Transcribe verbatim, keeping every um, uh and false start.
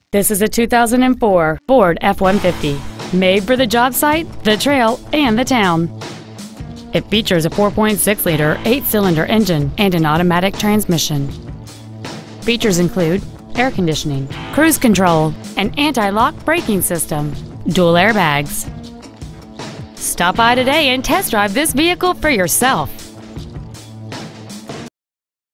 This is a two thousand four Ford F one fifty, made for the job site, the trail, and the town. It features a four point six liter eight-cylinder engine and an automatic transmission. Features include air conditioning, cruise control, an anti-lock braking system, dual airbags. Stop by today and test drive this vehicle for yourself.